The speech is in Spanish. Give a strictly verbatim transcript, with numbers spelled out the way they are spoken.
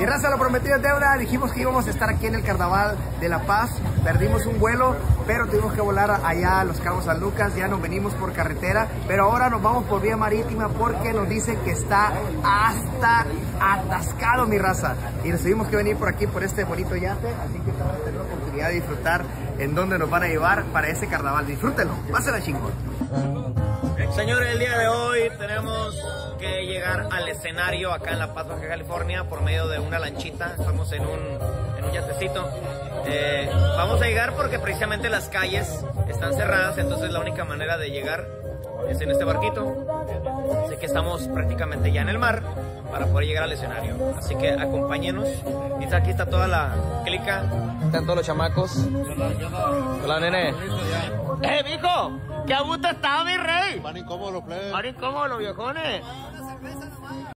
Mi raza, lo prometido es deuda. Dijimos que íbamos a estar aquí en el Carnaval de La Paz. Perdimos un vuelo, pero tuvimos que volar allá a Los Cabos San Lucas. Ya nos venimos por carretera, pero ahora nos vamos por vía marítima porque nos dicen que está hasta atascado, mi raza. Y nos tuvimos que venir por aquí, por este bonito yate. Así que estamos teniendo la oportunidad de disfrutar en dónde nos van a llevar para ese carnaval. Disfrútenlo, pásenla chingón. Señores, el día de hoy tenemos que llegar al escenario acá en La Paz, Baja California, por medio de una lanchita. Estamos en un, en un yatecito. Eh, vamos a llegar porque precisamente las calles están cerradas, entonces la única manera de llegar es en este barquito. Así que estamos prácticamente ya en el mar para poder llegar al escenario. Así que acompáñenos. Y aquí está toda la clica. Están todos los chamacos. Hola, nene. ¡Eh, mijo! ¡Qué a gusto está, mi rey! Van incómodos los plebes. Van incómodos los viejones.